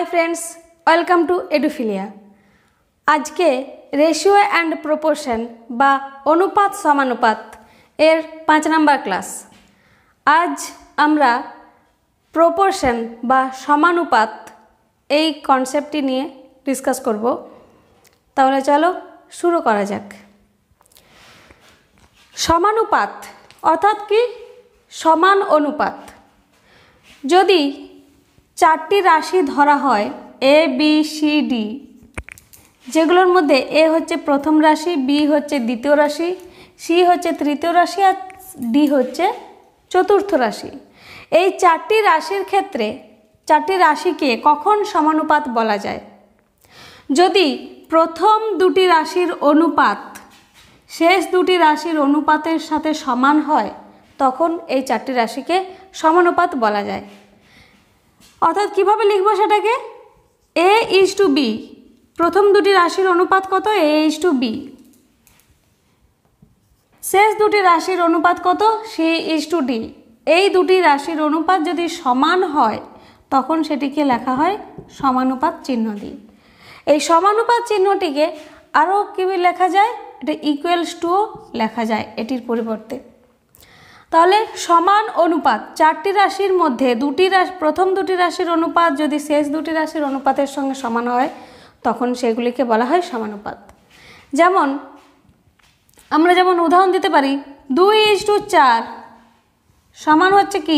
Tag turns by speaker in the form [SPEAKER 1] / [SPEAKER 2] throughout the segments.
[SPEAKER 1] High friends welcome to Edufilia. आज के ratio and proportion बा अनुपात समानुपात एर 5 नम्बर क्लास। आज आमरा प्रपोर्शन बा समानुपात এই कन्सेप्टটি নিয়ে डिसकास करब। ताहले चलो शुरू करा जाक। समानुपात अर्थात कि समान अनुपात। यदि चारटी राशि धरा है ए बी सी डी, जेगुलोर मध्य ए होच्छे प्रथम राशि, बी होच्छे द्वितीय राशि, सी होच्छे तृतीय राशि और डी होच्छे चतुर्थ राशि। এই চারটি রাশির ক্ষেত্রে চারটি রাশিকে কখন সমানুপাত বলা যায়? যদি প্রথম দুটি রাশির অনুপাত শেষ দুটি রাশির অনুপাতের সাথে সমান হয় তখন এই চারটি রাশিকে সমানুপাত বলা যায়। অর্থাৎ কিভাবে লিখব সেটাকে? a is to b, প্রথম দুটি রাশির অনুপাত কত? a is to b। শেষ দুটি রাশির অনুপাত কত? c is to d। এই দুটি রাশির অনুপাত যদি সমান হয় তখন সেটিকে লেখা হয় সমানুপাত চিহ্ন দিয়ে। এই সমানুপাত চিহ্নটিকে আরও কীভাবে লেখা যায়? এটা ইকুয়ালস টু লেখা যায় এটির পরিবর্তে। তাহলে সমান অনুপাত চারটি রাশির মধ্যে প্রথম দুটি রাশির অনুপাত যদি শেষ দুটি রাশির অনুপাতের সঙ্গে সমান হয় তখন সেগুলিকে বলা হয় সমানুপাত। যেমন আমরা যেমন উদাহরণ দিতে পারি 2:4 সমান হচ্ছে কি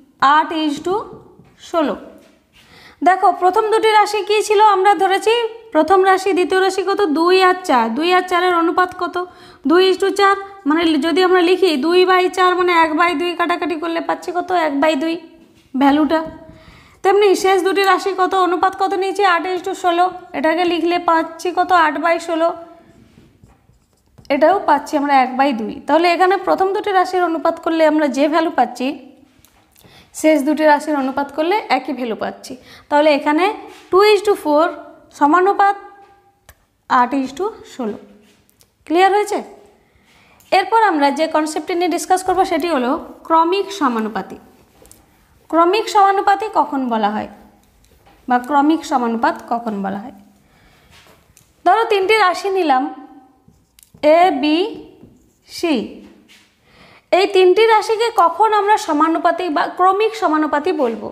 [SPEAKER 1] 8:16। দেখো প্রথম দুটি রাশি কি ছিল? আমরা ধরেছি প্রথম রাশি দ্বিতীয় রাশি কত? 2 আর 4। 2 আর 4 এর অনুপাত কত? 2:4। মানে যদি আমরা লিখি 2/4 মানে 1/2 কাটাকাটি করলে পাচ্ছি কত? 1/2 ভ্যালুটা। তেমনি শেষ দুটি রাশি কত অনুপাত কত নিয়েছি? 8:16। এটাকে লিখলে পাচ্ছি কত? 8/16। এটাও পাচ্ছি আমরা 1/2। তাহলে এখানে প্রথম দুটি রাশির অনুপাত করলে আমরা যে ভ্যালু পাচ্ছি শেষ দুটি রাশির অনুপাত করলে একই ভ্যালু পাচ্ছি। তাহলে এখানে 2:4 সমানুপাত 8:16। ক্লিয়ার হয়েছে? এরপর আমরা যে কনসেপ্টটি নিয়ে ডিসকাস করব সেটি হলো ক্রমিক সমানুপাতি। ক্রমিক সমানুপাতি কখন বলা হয় বা ক্রমিক সমানুপাত কখন বলা হয়? ধরো তিনটি রাশি নিলাম এ বি সি। এই তিনটি রাশিকে কখন আমরা সমানুপাতি বা ক্রমিক সমানুপাতি বলবো?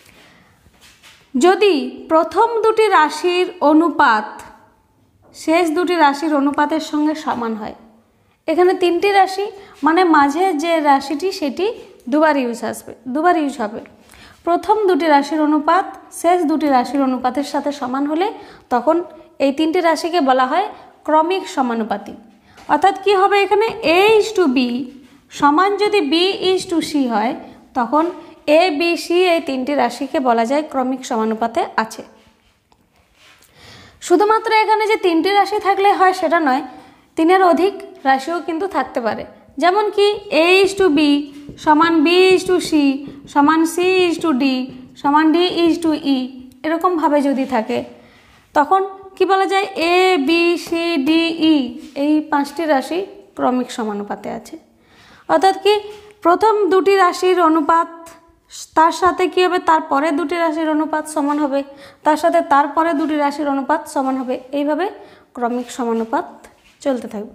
[SPEAKER 1] যদি প্রথম দুটি রাশির অনুপাত শেষ দুটি রাশির অনুপাতের সঙ্গে সমান হয়। এখানে তিনটি রাশি মানে মাঝে যে রাশিটি সেটি দুবার ইউজ হবে। প্রথম দুটি রাশির অনুপাত শেষ দুটি রাশির অনুপাতের সাথে সমান হলে তখন এই তিনটি রাশিকে বলা হয় ক্রমিক সমানুপাতি। অর্থাৎ কি হবে এখানে? a is to b সমান যদি b is to c হয় তখন a b c এই তিনটি রাশিকে বলা যায় ক্রমিক সমানুপাতে আছে। শুধুমাত্র এখানে যে তিনটি রাশি থাকলে হয় সেটা নয়, তিনের অধিক রাশিও কিন্তু থাকতে পারে। যেমন কি a is to b সমান b is to c সমান c is to d সমান d is to e, এরকমভাবে যদি থাকে তখন কি বলা যায়? a b c d e এই পাঁচটি রাশি ক্রমিক সমানুপাতে আছে। অর্থাৎ কি প্রথম দুটি রাশির অনুপাত তার সাথে কী হবে? তারপরে দুটি রাশির অনুপাত সমান হবে, তার সাথে তারপরে দুটি রাশির অনুপাত সমান হবে। এইভাবে ক্রমিক সমানুপাত চলতে থাকবে।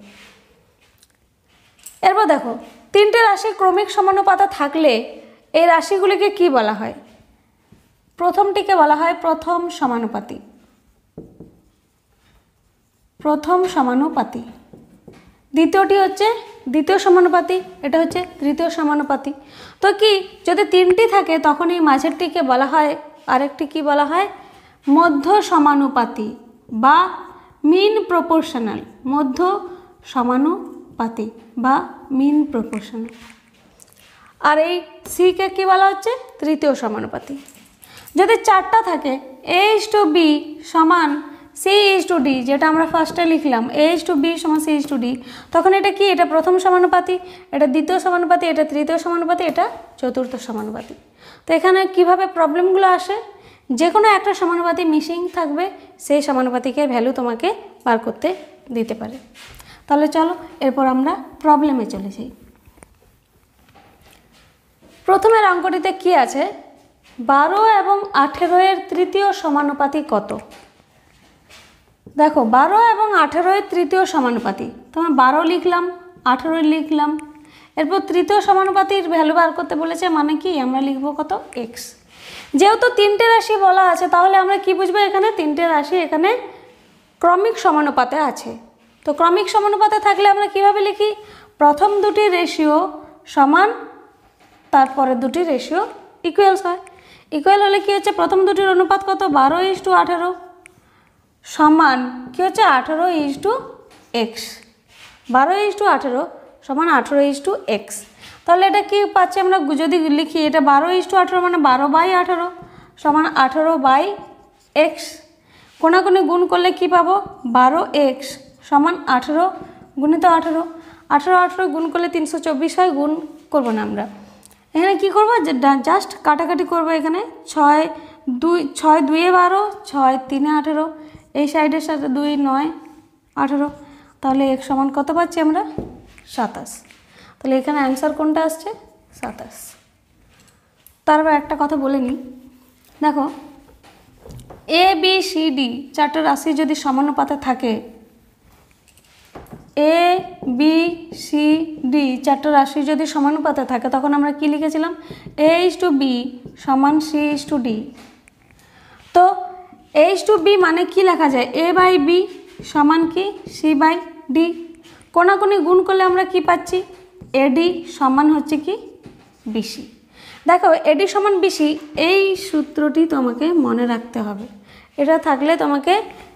[SPEAKER 1] এরপর দেখো তিনটে রাশি ক্রমিক সমানুপাতে থাকলে এই রাশিগুলিকে কি বলা হয়? প্রথমটিকে বলা হয় প্রথম সমানুপাতি। প্রথম সমানুপাতি। দ্বিতীয়টি হচ্ছে দ্বিতীয় সমানুপাতি, এটা হচ্ছে তৃতীয় সমানুপাতি। তো কি যদি তিনটি থাকে তখন এই মাঝেরটিকে বলা হয় আরেকটি কি বলা হয়? মধ্য সমানুপাতি বা মিন প্রপোর্শনাল। মধ্য সমানুপাতি বা মিন প্রপোর্শনাল। আর এই সিকে কি বলা হচ্ছে? তৃতীয় সমানুপাতি। যদি চারটা থাকে a is to b সমান c is to d, যেটা আমরা ফার্স্টে লিখলাম a is to b সমান c is to d, তখন এটা কি? এটা প্রথম সমানুপাতি, এটা দ্বিতীয় সমানুপাতি, এটা তৃতীয় সমানুপাতি, এটা চতুর্থ সমানুপাতি। তো এখানে কিভাবে প্রবলেমগুলো আসে? যে কোনো একটা সমানুপাতি মিসিং থাকবে, সেই সমানুপাতিকে ভ্যালু তোমাকে বার করতে দিতে পারে। তাহলে চলো এরপর আমরা প্রবলেমে চলে যাই। প্রথমের অঙ্কটিতে কি আছে? 12 এবং 18 এর তৃতীয় সমানুপাতি কত? দেখো 12 এবং 18 এর তৃতীয় সমানুপাতি, তোমার 12 লিখলাম, 18 লিখলাম, এরপর তৃতীয় সমানুপাতির ভ্যালু বার করতে বলেছে, মানে কি আমরা লিখব কত? এক্স। যেহেতু তিনটে রাশি বলা আছে তাহলে আমরা কি বুঝবো, এখানে তিনটে রাশি এখানে ক্রমিক সমানুপাতে আছে। তো ক্রমিক সমানুপাতে থাকলে আমরা কিভাবে লিখি? প্রথম দুটি রেশিও সমান, তারপরে দুটি রেশিও ইকুয়ালস হয়। ইকুয়াল হলে কি হচ্ছে, প্রথম দুটির অনুপাত কত? 12:18 সমান কি হচ্ছে? 18:x। 12:18 সমান 18:x। তাহলে এটা কি পাচ্ছি আমরা যদি লিখি, এটা 12:18 মানে 12/18 সমান 18/x। কোনাকুনি গুণ করলে কি পাবো? 12x সমান 18 গুণিত 18। 18 গুণ করলে 324 হয়, গুণ করবো না আমরা। এখানে কি করবো, জাস্ট কাটাকাটি করবো। এখানে 6 2 12 6 3 18, এই সাইডের সাথে 2 9 18, তাহলে x সমান কত পাচ্ছি আমরা? 27। তাহলে এখানে অ্যান্সার কোনটা আসছে? 27। তারপর একটা কথা বলে নিই, দেখো এ বি সি ডি চারটে রাশি যদি সমানুপাতে থাকে, এ বি সি ডি চারটে রাশি যদি সমানুপাতে থাকে, তখন আমরা কি লিখেছিলাম? a:b সমান c:d। তো a:b মানে কি লেখা যায়? a/b সমান কি? c/d। কোনাকুনি গুণ করলে আমরা কি পাচ্ছি? এডি সমান হচ্ছে কি? বিসি। দেখো এডি সমান বিসি, এই সূত্রটি তোমাকে মনে রাখতে হবে। এটা থাকলে তোমাকে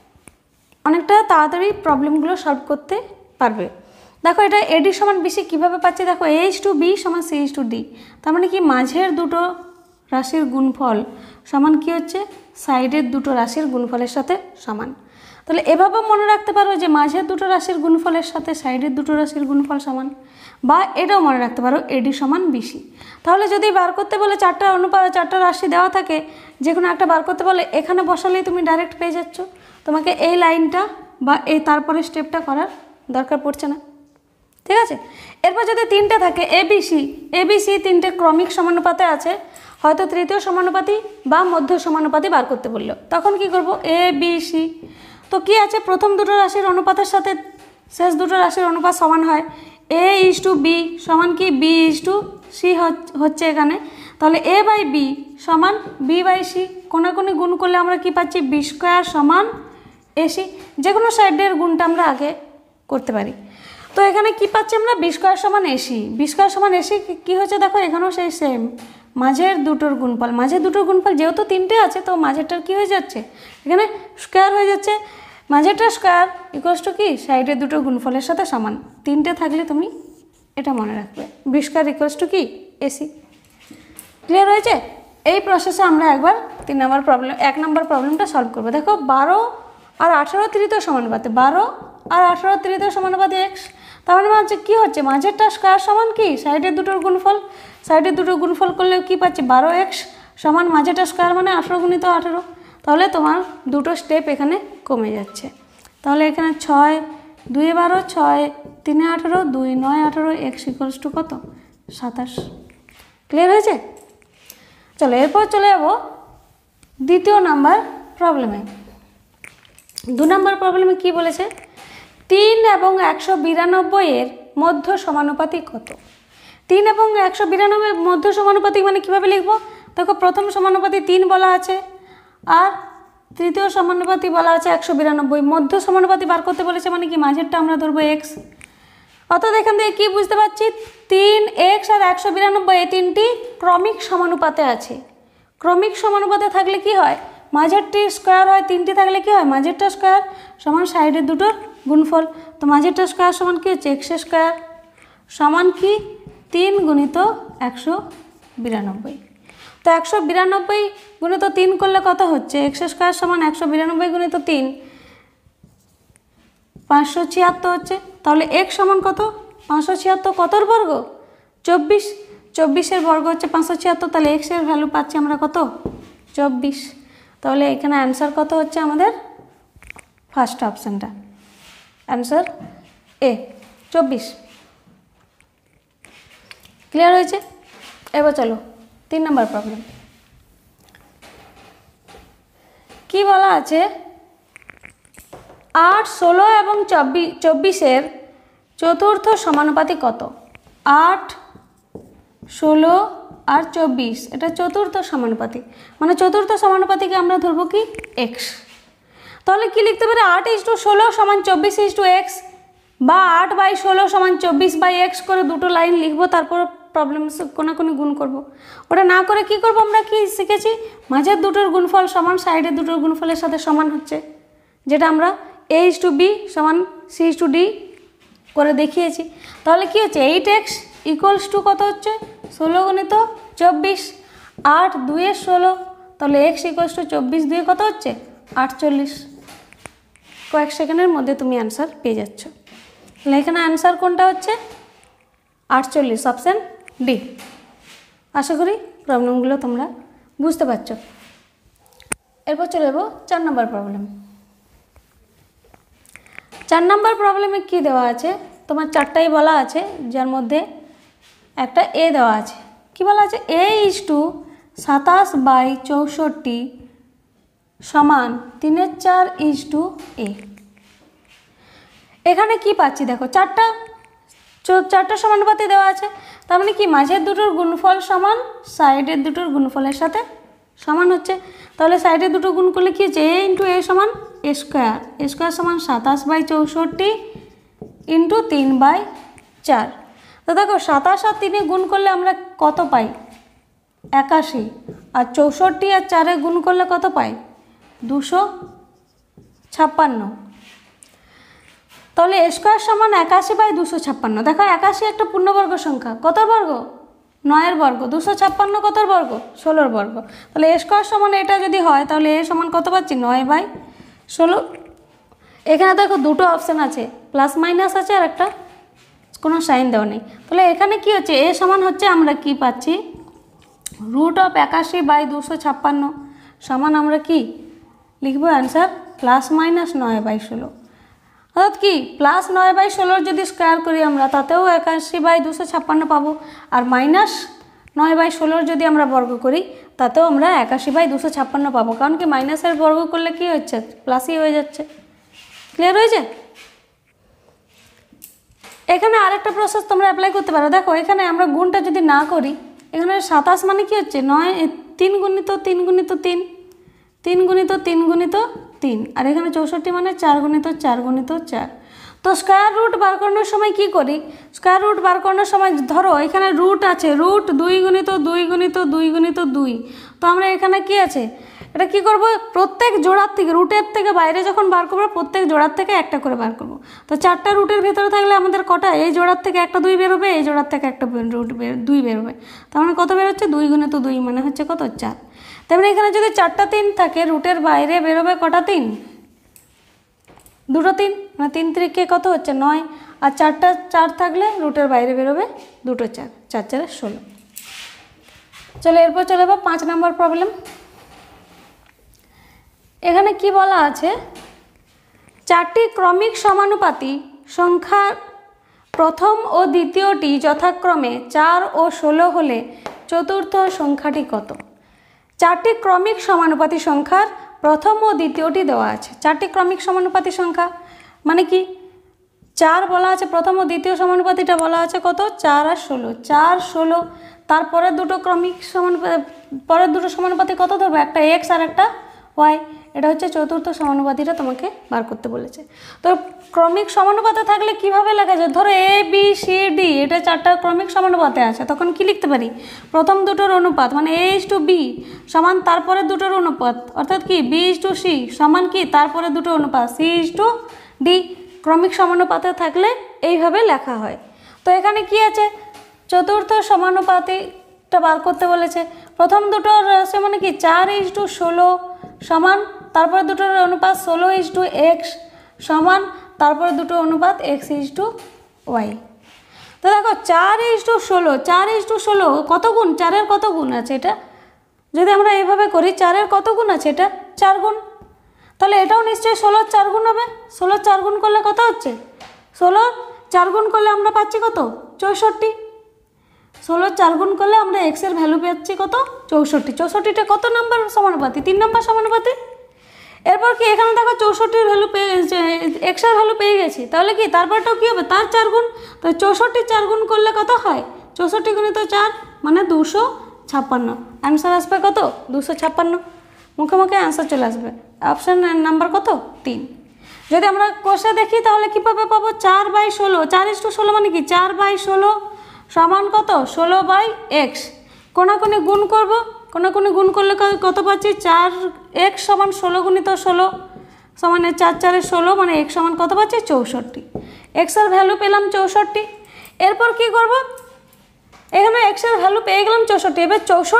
[SPEAKER 1] অনেকটা তাড়াতাড়ি প্রবলেমগুলো সলভ করতে পারবে। দেখো এটা এডি সমান বিসি কীভাবে পাচ্ছি? দেখো a:b সমান c:d, তার মানে কি মাঝের দুটো রাশির গুণফল সমান কি হচ্ছে? সাইডের দুটো রাশির গুণফলের সাথে সমান। তাহলে এভাবে মনে রাখতে পারো যে মাঝের দুটো রাশির গুণফলের সাথে সাইডের দুটো রাশির গুণফল সমান, বা এটাও মনে রাখতে পারো এডি সমান বিসি। তাহলে যদি বার করতে বলে চারটা রাশি দেওয়া থাকে, যে কোনো একটা বার করতে বলে, এখানে বসালেই তুমি ডাইরেক্ট পেয়ে যাচ্ছ। তোমাকে এই লাইনটা বা এই তারপরে স্টেপটা করার দরকার পড়ছে না, ঠিক আছে? এরপর যদি তিনটে থাকে এবিসি তিনটে ক্রমিক সমানুপাতে আছে, হয়তো তৃতীয় সমানুপাতি বা মধ্য সমানুপাতি বার করতে বললো, তখন কি করব? এবিসি তো কি আছে? প্রথম দুটো রাশির অনুপাতের সাথে শেষ দুটো রাশির অনুপাত সমান হয়। a:b সমান কি? b:c হচ্ছে এখানে। তাহলে a/b সমান b/c। কোনাকুনি গুণ করলে আমরা কি পাচ্ছি? b² সমান ac। যে কোনো সাইডের গুণটা আমরা আগে করতে পারি। তো এখানে কি পাচ্ছি আমরা? b² সমান ac। b² সমান ac কি হচ্ছে? দেখো এখানেও সেই সেম, মাঝের দুটোর গুণফল। মাঝের দুটোর গুণফল যেহেতু তিনটে আছে, তো মাঝেরটার কি হয়ে যাচ্ছে? এখানে স্কোয়ার হয়ে যাচ্ছে। মাঝেরটা স্কোয়ার ইকুয়ালস টু কি? সাইডের দুটো গুণফলের সাথে সমান। তিনটে থাকলে তুমি এটা মনে রাখবে, b² ইকুয়ালস টু কি? ac। ক্লিয়ার হয়েছে? এই প্রসেসে আমরা একবার 1 নম্বর প্রবলেমটা সলভ করবো। দেখো 12 আর 18 তৃতীয় সমানুপাতে, 12 আর 18 তৃতীয় সমানুপাতে x। তার মানে হচ্ছে কী হচ্ছে? মাঝেরটা স্কোয়ার সমান কি? সাইডের দুটোর গুণফল। সাইডের দুটো গুণফল করলে কি পাচ্ছি? 12x সমান মাঝেরটা স্কোয়ার মানে 18 গুণিত 18। তাহলে তোমার দুটো স্টেপ এখানে কমে যাচ্ছে। তাহলে এখানে 6 2 12 6 3 18 2 9 18 x ইকুয়ালস টু কত? 27। ক্লিয়ার হয়েছে? চলো এরপর চলে যাবো দ্বিতীয় নাম্বার প্রবলেমে। 2 নম্বর প্রবলেমে কি বলেছে? 3 এবং 192 এর মধ্য সমানুপাতি কত? 3 এবং 192 মধ্য সমানুপাতি মানে কিভাবে লিখবো? দেখো প্রথম সমানুপাতি 3 বলা আছে, আর তৃতীয় সমানুপাতি বলা আছে 192। মধ্য সমানুপাতি বার করতে বলেছে, মানে কি মাঝেরটা আমরা ধরবো x। অর্থাৎ এখান থেকে কি বুঝতে পারছি? 3x আর 192 এই তিনটি ক্রমিক সমানুপাতে আছে। ক্রমিক সমানুপাতে থাকলে কি হয়? মাঝেরটি স্কোয়ার হয়, তিনটি থাকলে কি হয়? মাঝেরটা স্কোয়ার সমান সাইডের দুটোর গুণফল। তো মাঝেরটা স্কোয়ার সমান কি হচ্ছে? x² সমান কি? 3 গুণিত 192। তো 192 গুণিত 3 করলে কত হচ্ছে? x² সমান 192 গুণিত 3 576 হচ্ছে। তাহলে x সমান কত? 576 কতর বর্গ? 24। 24-এর বর্গ হচ্ছে 576। তাহলে x এর ভ্যালু পাচ্ছি আমরা কত? 24। তাহলে এখানে অ্যান্সার কত হচ্ছে আমাদের? ফার্স্ট অপশানটা অ্যান্সার এ 24। ক্লিয়ার হয়েছে? এবার চলো 3 নম্বর প্রবলেম। কি বলা আছে 8, 16 এবং 24 চতুর্থ সমানুপাতি কত? 8, 16 আর 24 এটা চতুর্থ সমানুপাতি, মানে চতুর্থ সমানুপাতিকে আমরা ধরবো কি এক্স। তাহলে কি লিখতে পারি 8:16 = 24:x, বা 8/16 = 24/x করে দুটো লাইন লিখবো, তারপর প্রবলেম কোনাকুনি গুণ করব। ওটা না করে কি করব, আমরা কি শিখেছি মাঝের দুটোর গুণফল সমান সাইডের দুটোর গুণফলের সাথে সমান হচ্ছে, যেটা আমরা a/b = c/d করে দেখিয়েছি। তাহলে কি হচ্ছে 8x = কত হচ্ছে 16 × 24, 8 2 16, তাহলে x = 24 2 কত হচ্ছে 48। কয়েক সেকেন্ডের মধ্যে তুমি অ্যান্সার পেয়ে যাচ্ছ। তাহলে এখানে অ্যান্সার কোনটা হচ্ছে 48, অপশান ডি। আশা করি প্রবলেমগুলো তোমরা বুঝতে পারছো। এরপর চলে যাবো 4 নম্বর প্রবলেম। 4 নম্বর প্রবলেমে কি দেওয়া আছে, তোমার 4টাই বলা আছে, যার মধ্যে একটা এ দেওয়া আছে। কি বলা আছে a/27/64 সমান 3/4 a। এখানে কি পাচ্ছি দেখো, চারটা সমানুপাতি দেওয়া আছে, তার মানে কি মাঝের দুটোর গুণফল সমান সাইডের দুটোর গুণফলের সাথে সমান হচ্ছে। তাহলে সাইডের দুটো গুণ করলে কি হচ্ছে a × a = a², a² = 27/64 × 3/4। তো দেখো 27 আর 3 গুণ করলে আমরা কত পাই 81, আর 64 আর 4 গুণ করলে কত পাই 256। তাহলে a² = 81/256। দেখো 81 একটা পূর্ণবর্গ সংখ্যা, কত বর্গ 9 বর্গ, 256 কত বর্গ 16 বর্গ। তাহলে a² = এটা যদি হয় তাহলে a সমান কত পাচ্ছি 9/16। এখানে দেখো দুটো অপশান আছে, প্লাস মাইনাস আছে আর একটা কোনো সাইন দেওয়া নেই। তাহলে এখানে কি হচ্ছে a সমান হচ্ছে আমরা কি পাচ্ছি √81/256 সমান আমরা কি লিখবো অ্যান্সার প্লাস মাইনাস 9/16। অর্থাৎ কি প্লাস 9/16 যদি স্কোয়ার করি আমরা তাতেও 81/256 পাবো, আর মাইনাস 9/16 যদি আমরা বর্গ করি তাতেও আমরা 81/256 পাবো। কারণ কি মাইনাসের বর্গ করলে কি হচ্ছে প্লাসই হয়ে যাচ্ছে। ক্লিয়ার হয়েছে? এখানে আরেকটা প্রসেস তোমরা অ্যাপ্লাই করতে পারো। দেখো এখানে আমরা গুণটা যদি না করি, এখানে 27 মানে কি হচ্ছে 3 × 3 × 3, 3 × 3 × 3, আর এখানে 64 মানে 4 × 4 × 4। তো স্কোয়ার রুট বার করানোর সময় কি করি, স্কোয়ার রুট বার করানোর সময় ধরো এখানে রুট আছে, রুট 2 × 2 × 2 × 2। তো আমরা এখানে কি আছে এটা কি করব, প্রত্যেক জোড়ার থেকে রুটের থেকে বাইরে যখন বার করবো প্রত্যেক জোড়ার থেকে একটা করে বার করব। তো 4টা রুটের ভেতরে থাকলে আমাদের কটা, এই জোড়ার থেকে একটা 2 বেরোবে, এই জোড়ার থেকে একটা রুট 2 বেরোবে। তার মানে কত বেরোচ্ছে 2 × 2 মানে হচ্ছে কত 4। তেমনি এখানে যদি 4টা 3 থাকে রুটের বাইরে বেরোবে কটা 3, 2টো 3, মানে 3 3 কত হচ্ছে 9, আর 4টা 4 থাকলে রুটের বাইরে বেরোবে 2টো 4, 4 4 16। চলো এরপর চলে যাবো 5 নম্বর প্রবলেম। এখানে কি বলা আছে 4টি ক্রমিক সমানুপাতি সংখ্যার প্রথম ও দ্বিতীয়টি যথাক্রমে 4 ও 16 হলে চতুর্থ সংখ্যাটি কত? 4টি ক্রমিক সমানুপাতি সংখ্যার প্রথম ও দ্বিতীয়টি দেওয়া আছে। 4টি ক্রমিক সমানুপাতি সংখ্যা মানে কি 4 বলা আছে, প্রথম ও দ্বিতীয় সমানুপাতিটা বলা আছে কত 4 আর 16, 4 16। তারপরে দুটো ক্রমিক পরের দুটো সমানুপাতি কত ধরবো, একটা x আর একটা y। এটা হচ্ছে চতুর্থ সমানুপাতিটা তোমাকে বার করতে বলেছে। তো ক্রমিক সমানুপাতে থাকলে কিভাবে লেখা যায়, ধরো a b c d এটা 4টা ক্রমিক সমানুপাতে আছে, তখন কি লিখতে পারি প্রথম দুটোর অনুপাত মানে a/b সমান তারপরে দুটোর অনুপাত, অর্থাৎ কি b/c সমান কি তারপরে দুটো অনুপাত c/d। ক্রমিক সমানুপাতে থাকলে এইভাবে লেখা হয়। তো এখানে কি আছে চতুর্থ সমানুপাতিটা বার করতে বলেছে। প্রথম দুটোর রাশি মানে কি 4/16 সমান তারপরে দুটোর অনুপাত 16/x সমান তারপরে দুটো অনুপাত x/y। তো দেখো 4/16, 4/16 কত গুণ, 4-এর কত গুণ আছে এটা, যদি আমরা এইভাবে করি 4-এর কত গুণ আছে এটা 4 গুণ, তাহলে এটাও নিশ্চয়ই 16 4 গুণ হবে। 16 4 গুণ করলে কত হচ্ছে 16 4 গুণ করলে আমরা পাচ্ছি কত 64। 16 4 গুণ করলে আমরা x এর ভ্যালু পাচ্ছি কত 64। 64টা কত নাম্বার সমানুপাতি 3 নাম্বার সমানুপাতি। এরপর কি এখানে দেখো 64 ভ্যালু পেয়ে এক্সের ভ্যালু পেয়ে গেছি, তাহলে কি তারপরটাও কী হবে, তার 4 গুণ। তো 64 4 গুণ করলে কত হয়, 64 গুণিত 4 মানে 256। অ্যান্সার আসবে কত, 256। মুখে মুখে অ্যান্সার চলে আসবে। অপশান নাম্বার কত, 3। যদি আমরা কোষে দেখি তাহলে কীভাবে পাবো, 4/16, 4:16 মানে কি 4/16 সমান কত, 16/x। কোনাকুনি গুণ করব, কোনাকুনি গুণ করলে কত পাচ্ছি, 4x সমান 16 গুণিত 16 সমান 4 4 16 মানে x সমান কত পাচ্ছি, 64। এক্সের ভ্যালু পেলাম 64। এরপর কি করব, এখানে এক্সের ভ্যালু পেয়ে গেলাম 64। এবার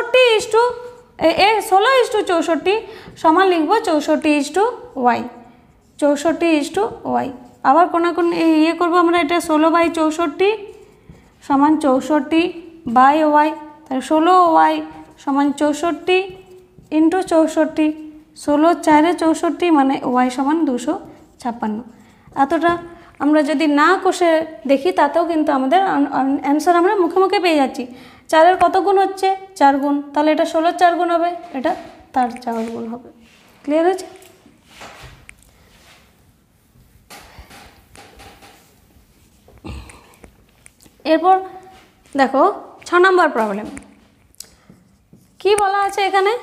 [SPEAKER 1] 16:64 সমান লিখবো 64:y, 64:y। আবার কোনাকুনি ইয়ে করবো আমরা, এটা 16/64 সমান 64/y, তাহলে 16y সমান 64 ইন্টু 64, 16 4 64 মানে y সমান 256। এতটা আমরা যদি না কষে দেখি তাতেও কিন্তু আমাদের অ্যান্সার আমরা মুখে মুখে পেয়ে যাচ্ছি। 4-এর কত গুণ হচ্ছে, 4 গুণ, তাহলে এটা 16 4 গুণ হবে, এটা তার 4 গুণ হবে। ক্লিয়ার হয়েছে? এরপর দেখো 6 নম্বর প্রবলেম কি বলা আছে এখানে,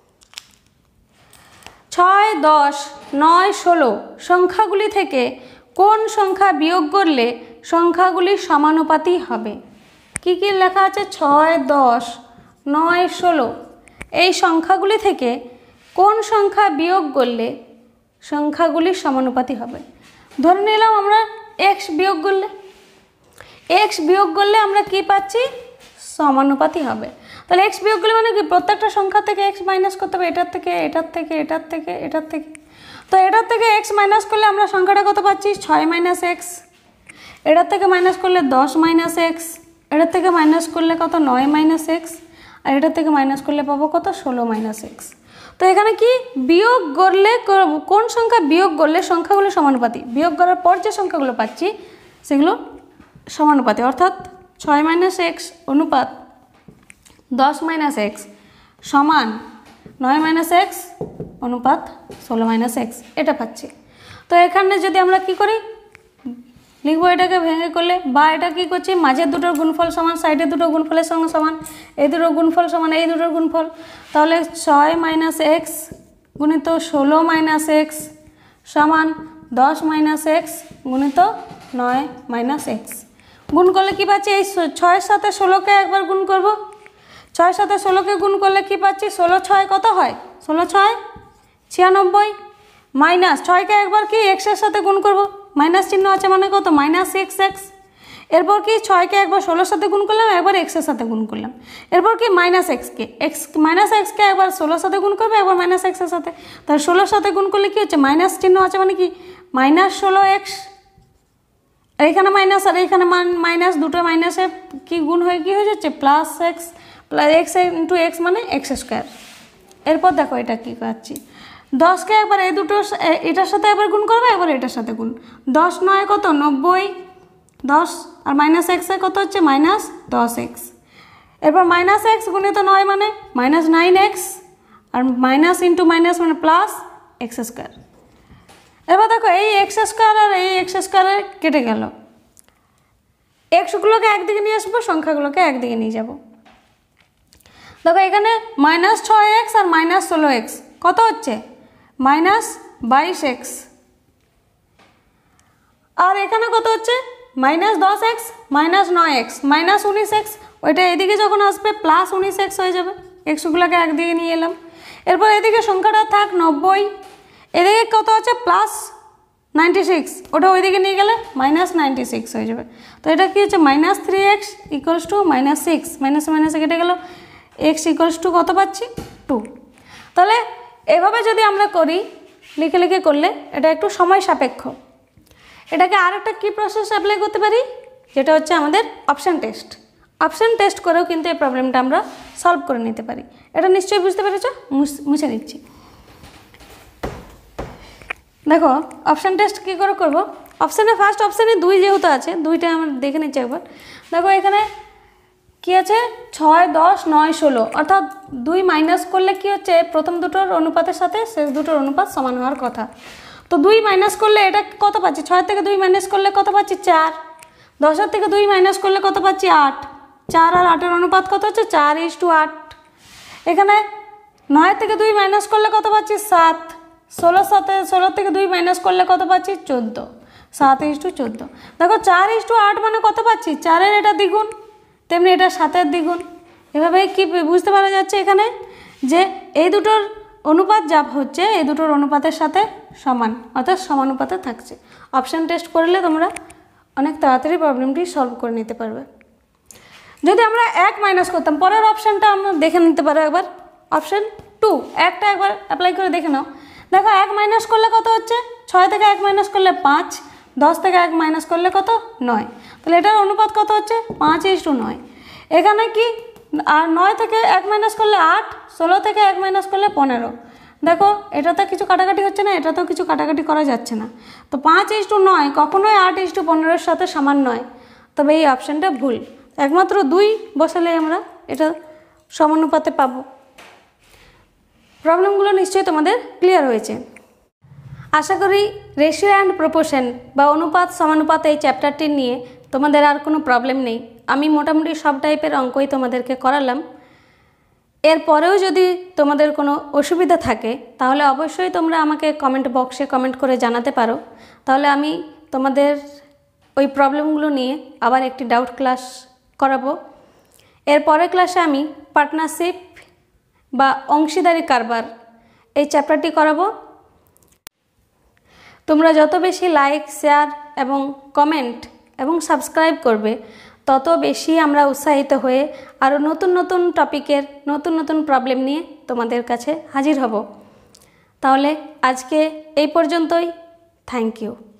[SPEAKER 1] 6 10 9 16 সংখ্যাগুলি থেকে কোন সংখ্যা বিয়োগ করলে সংখ্যাগুলি সমানুপাতি হবে। কি কি লেখা আছে, 6 10 9 16 এই সংখ্যাগুলি থেকে কোন সংখ্যা বিয়োগ করলে সংখ্যাগুলি সমানুপাতি হবে। ধরে নিলাম আমরা এক্স বিয়োগ করলে আমরা কি পাচ্ছি, সমানুপাতি হবে। তাহলে এক্স বিয়োগ করলে মানে কি, প্রত্যেকটা সংখ্যা থেকে এক্স মাইনাস করতে হবে, এটার থেকে এটার থেকে এটার থেকে এটার থেকে। তো এটার থেকে এক্স মাইনাস করলে আমরা সংখ্যাটা কত পাচ্ছি, 6 - x। এটার থেকে মাইনাস করলে 10 - x। এটার থেকে মাইনাস করলে কত, 9 - x। আর এটার থেকে মাইনাস করলে পাবো কত, 16 - x। তো এখানে কি বিয়োগ করলে, কোন সংখ্যা বিয়োগ করলে সংখ্যাগুলো সমানুপাতি, বিয়োগ করার পর যে সংখ্যাগুলো পাচ্ছি সেগুলো সমানুপাতি, অর্থাৎ 6 - x অনুপাত 10 - x সমান 9 - x অনুপাত 16 - x, এটা পাচ্ছি। তো এখানে যদি আমরা কি করি, লিখবো এটাকে ভেঙে করলে, বা এটা কি করছি, মাঝের দুটোর গুণফল সমান সাইডের দুটো গুণফলের সঙ্গে সমান, এই দুটোর গুণফল সমান এই দুটোর গুণফল। তাহলে 6 - x গুণিত 16 - x সমান 10 - x গুণিত 9 - x। গুণ করলে কি পাচ্ছি, এই 6-এর সাথে 16কে একবার গুণ করব, 6-এর সাথে 16কে গুণ করলে কি পাচ্ছি, 16 6 কত হয়, 16 6 96 মাইনাস 6কে একবার কি এক্সের সাথে গুণ করব, মাইনাস চিহ্ন আছে মানে কত, -xx। এরপর কি 6কে একবার 16-র সাথে গুণ করলাম, একবার এক্সের সাথে গুণ করলাম। এরপর কি -xকে -xকে একবার 16-র সাথে গুণ করবে, একবার -xের সাথে। তাহলে 16-র সাথে গুণ করলে কি হচ্ছে, মাইনাস চিহ্ন আছে মানে কি -16x। এইখানে মাইনাস আর এইখানে মাইনাস, দুটো মাইনাসে কি গুণ হয়ে কি হয়ে যাচ্ছে, +x × x মানে x²। এরপর দেখো এটা কি পাচ্ছি, 10কে একবার এই দুটো এটার সাথে একবার গুণ করবে, একবার এটার সাথে গুণ। 10 9 কত, 90, 10 আর -x এ কত হচ্ছে, -10x। এরপর -x গুণিত 9 মানে -9x, আর মাইনাস ইন্টু মাইনাস মানে +x²। এবার দেখো এই x² আর এই x² কেটে গেল, এক্সগুলোকে একদিকে নিয়ে আসবো, সংখ্যাগুলোকে একদিকে নিয়ে যাব। দেখো এখানে -6x আর -16x কত হচ্ছে, -22x। আর এখানে কত হচ্ছে, -10x -9x -19x। ওইটা এদিকে যখন আসবে +19x হয়ে যাবে, এক্সগুলোকে একদিকে নিয়ে এলাম। এরপর এদিকে সংখ্যাটা থাক 90, এদিকে কত আছে, +96, ওটা ওইদিকে নিয়ে গেলে -96 হয়ে যাবে। তো এটা কি হচ্ছে, -3x = -6, মাইনাসে কেটে গেল, x = কত পাচ্ছি, 2। তাহলে এভাবে যদি আমরা করি, লিখে লিখে করলে এটা একটু সময় সাপেক্ষ। এটাকে আরেকটা কি প্রসেস অ্যাপ্লাই করতে পারি, যেটা হচ্ছে আমাদের অপশান টেস্ট। অপশান টেস্ট করেও কিন্তু এই প্রবলেমটা আমরা সলভ করে নিতে পারি। এটা নিশ্চয়ই বুঝতে পেরেছ, মুছে দিচ্ছি। দেখো অপশান টেস্ট কী করে করবো, অপশানে ফার্স্ট অপশানে 2 যেহেতু আছে, 2টা আমরা দেখে নিচ্ছি একবার। দেখো এখানে কি আছে 6, 10, 9, 16, অর্থাৎ 2 মাইনাস করলে কি হচ্ছে প্রথম দুটোর অনুপাতের সাথে শেষ দুটোর অনুপাত সমান হওয়ার কথা। তো 2 মাইনাস করলে এটা কত পাচ্ছি, 6 থেকে 2 মাইনাস করলে কত পাচ্ছি 4, 10 থেকে 2 মাইনাস করলে কত পাচ্ছি 8, 4 আর 8-এর অনুপাত কত হচ্ছে 4:8। এখানে 9 থেকে 2 মাইনাস করলে কত পাচ্ছি 7, 16 থেকে 2 মাইনাস করলে কত পাচ্ছি 14, 7:14। দেখো 4:8 মানে কত পাচ্ছি 4-এর এটা দ্বিগুণ, তেমনি এটা 7-এর দ্বিগুণ। এভাবেই কি বুঝতে পারা যাচ্ছে এখানে যে এই দুটোর অনুপাত যা হচ্ছে এই দুটোর অনুপাতের সাথে সমান, অর্থাৎ সমানুপাতে থাকছে। অপশান টেস্ট করলে তোমরা অনেক তাড়াতাড়ি প্রবলেমটি সলভ করে নিতে পারবে। যদি আমরা 1 মাইনাস করতাম, পরের অপশানটা আমরা দেখে নিতে পারো একবার, অপশান 2, একটা একবার অ্যাপ্লাই করে দেখে নাও। দেখো 1 মাইনাস করলে কত হচ্ছে, 6 থেকে 1 মাইনাস করলে 5, 10 থেকে 1 মাইনাস করলে কত 9, তাহলে এটার অনুপাত কত হচ্ছে 5:9। এখানে কি আর 9 থেকে 1 মাইনাস করলে 8, 16 থেকে 1 মাইনাস করলে 15। দেখো এটাতে কিছু কাটাকাটি হচ্ছে না, এটাতেও কিছু কাটাকাটি করা যাচ্ছে না। তো 5:9 কখনোই 8:15-এর সাথে সমান নয়, তবে এই অপশানটা ভুল। একমাত্র 2 বসালে আমরা এটা সমানুপাতে পাবো। প্রবলেমগুলো নিশ্চয়ই তোমাদের ক্লিয়ার হয়েছে। আশা করি রেশিও অ্যান্ড প্রপোর্শন বা অনুপাত সমানুপাত এই চ্যাপ্টারটি নিয়ে তোমাদের আর কোনো প্রবলেম নেই। আমি মোটামুটি সব টাইপের অঙ্কই তোমাদেরকে করালাম। এরপরেও যদি তোমাদের কোনো অসুবিধা থাকে তাহলে অবশ্যই তোমরা আমাকে কমেন্ট বক্সে কমেন্ট করে জানাতে পারো, তাহলে আমি তোমাদের ওই প্রবলেমগুলো নিয়ে আবার একটি ডাউট ক্লাস করাবো। এর পরের ক্লাসে আমি পার্টনারশিপ বা অংশীদারি কারবার এই চ্যাপ্টারটি করাবো। তোমরা যত বেশি লাইক, শেয়ার এবং কমেন্ট এবং সাবস্ক্রাইব করবে তত বেশি আমরা উৎসাহিত হয়ে আরও নতুন নতুন টপিকের নতুন নতুন প্রবলেম নিয়ে তোমাদের কাছে হাজির হব। তাহলে আজকে এই পর্যন্তই। Thank you.